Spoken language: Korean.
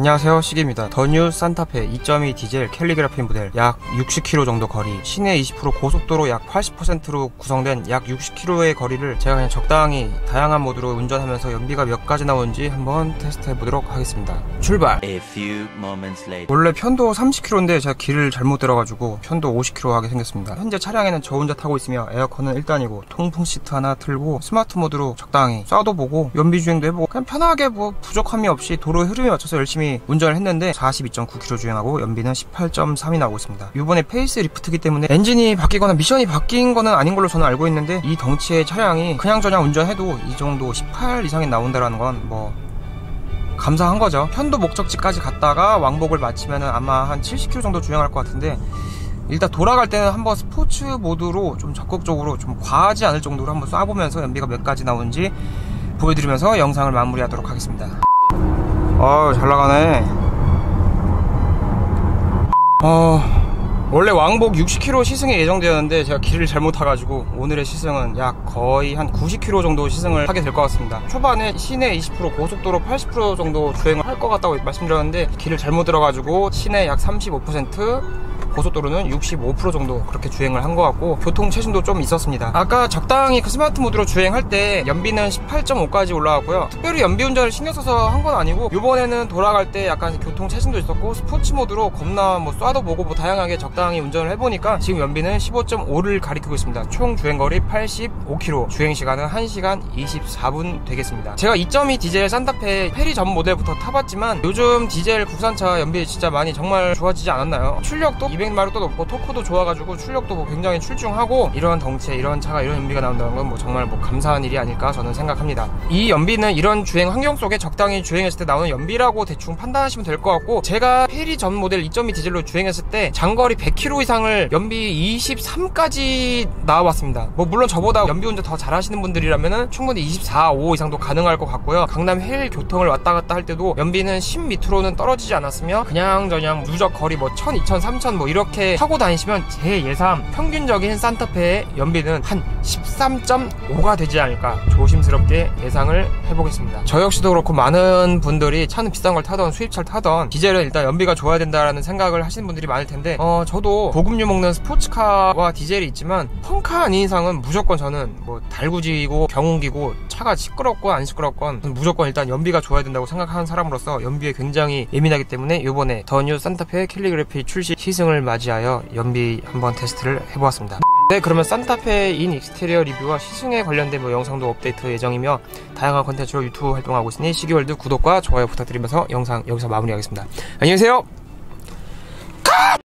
안녕하세요, 시기입니다. 더 뉴 산타페 2.2 디젤 캘리그라피 모델 약 60km 정도 거리, 시내 20%, 고속도로 약 80%로 구성된 약 60km의 거리를 제가 그냥 적당히 다양한 모드로 운전하면서 연비가 몇 가지 나오는지 한번 테스트해 보도록 하겠습니다. 출발! 원래 편도 30km인데 제가 길을 잘못 들어가지고 편도 50km 하게 생겼습니다. 현재 차량에는 저 혼자 타고 있으며 에어컨은 1단이고 통풍 시트 하나 틀고 스마트 모드로 적당히 쏴도 보고 연비 주행도 해보고 그냥 편하게 뭐 부족함이 없이 도로의 흐름에 맞춰서 열심히 운전을 했는데 42.9km 주행하고 연비는 18.3이 나오고 있습니다. 이번에 페이스 리프트기 때문에 엔진이 바뀌거나 미션이 바뀐 거는 아닌 걸로 저는 알고 있는데, 이 덩치의 차량이 그냥저냥 운전해도 이 정도 18 이상이 나온다라는 건 뭐 감사한 거죠. 편도 목적지까지 갔다가 왕복을 마치면은 아마 한 70km 정도 주행할 것 같은데, 일단 돌아갈 때는 한번 스포츠 모드로 좀 적극적으로 좀 과하지 않을 정도로 한번 쏴보면서 연비가 몇 가지 나오는지 보여드리면서 영상을 마무리하도록 하겠습니다. 잘 나가네. 원래 왕복 60km 시승이 예정되었는데 제가 길을 잘못 타가지고 오늘의 시승은 약 거의 한 90km 정도 시승을 하게 될 것 같습니다. 초반에 시내 20%, 고속도로 80% 정도 주행을 할 것 같다고 말씀드렸는데 길을 잘못 들어가지고 시내 약 35%, 고속도로는 65% 정도 그렇게 주행을 한 것 같고, 교통 체증도 좀 있었습니다. 아까 적당히 그 스마트 모드로 주행할 때 연비는 18.5까지 올라왔고요. 특별히 연비 운전을 신경 써서 한 건 아니고, 이번에는 돌아갈 때 약간 교통 체증도 있었고 스포츠 모드로 겁나 뭐 쏴도 보고 뭐 다양하게 적당히 운전을 해보니까 지금 연비는 15.5를 가리키고 있습니다. 총 주행거리 85km, 주행시간은 1시간 24분 되겠습니다. 제가 2.2 디젤 산타페 페리 전 모델부터 타봤지만 요즘 디젤 국산차 연비 진짜 많이 정말 좋아지지 않았나요? 출력도 200마력도 높고 토크도 좋아가지고 출력도 뭐 굉장히 출중하고, 이런 덩치에 이런 차가 이런 연비가 나온다는 건 뭐 정말 뭐 감사한 일이 아닐까 저는 생각합니다. 이 연비는 이런 주행 환경 속에 적당히 주행했을 때 나오는 연비라고 대충 판단하시면 될 것 같고, 제가 페리 전 모델 2.2 디젤로 주행했을 때 장거리 100km 이상을 연비 23까지 나와봤습니다. 뭐 물론 저보다 연비 운전 더 잘하시는 분들이라면은 충분히 24, 5 이상도 가능할 것 같고요. 강남 헬 교통을 왔다 갔다 할 때도 연비는 10 밑으로는 떨어지지 않았으며 그냥저냥 누적 거리 뭐 1000, 2000, 3000 뭐 이렇게 타고 다니시면 제 예상 평균적인 산타페의 연비는 한 13.5가 되지 않을까 조심스럽게 예상을 해보겠습니다. 저 역시도 그렇고 많은 분들이 차는 비싼 걸 타던 수입차를 타던 디젤은 일단 연비가 좋아야 된다라는 생각을 하시는 분들이 많을 텐데, 저도 고급류 먹는 스포츠카와 디젤이 있지만 펑카 아닌 이상은 무조건 저는 뭐 달구지고 경운기고 차가 시끄럽건 안 시끄럽건 무조건 일단 연비가 좋아야 된다고 생각하는 사람으로서 연비에 굉장히 예민하기 때문에 이번에 더 뉴 산타페 캘리그래피 출시 시승을 맞이하여 연비 한번 테스트를 해보았습니다. 네, 그러면 산타페 인 익스테리어 리뷰와 시승에 관련된 뭐 영상도 업데이트 예정이며 다양한 컨텐츠로 유튜브 활동하고 있으니 시기월드 구독과 좋아요 부탁드리면서 영상 여기서 마무리하겠습니다. 안녕히 계세요.